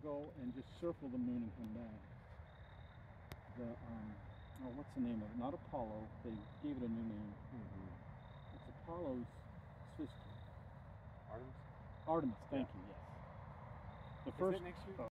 go and just circle the moon and come back. What's the name of it? Not Apollo. They gave it a new name. It's Apollo's sister. Artemis? Artemis, thank you, yes. The first, next year?